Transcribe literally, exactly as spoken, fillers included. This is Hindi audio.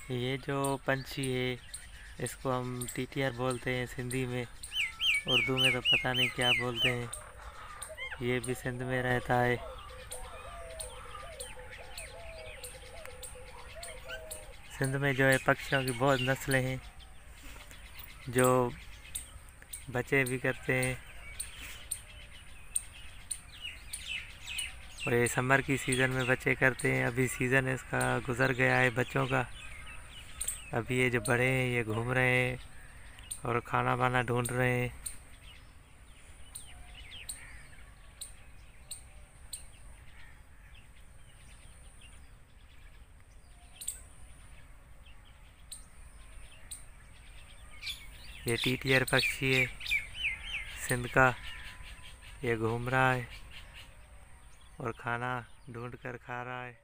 ये जो पंछी है इसको हम टीटीआर बोलते हैं सिंधी में। उर्दू में तो पता नहीं क्या बोलते हैं। ये भी सिंध में रहता है। सिंध में जो है पक्षियों की बहुत नस्लें हैं जो बच्चे भी करते हैं। और ये समर की सीज़न में बच्चे करते हैं। अभी सीज़न इसका गुज़र गया है बच्चों का। अभी ये जो बड़े हैं ये घूम रहे हैं और खाना वाना ढूंढ रहे हैं। ये टीटीआर पक्षी है सिंध का। ये घूम रहा है और खाना ढूंढ कर खा रहा है।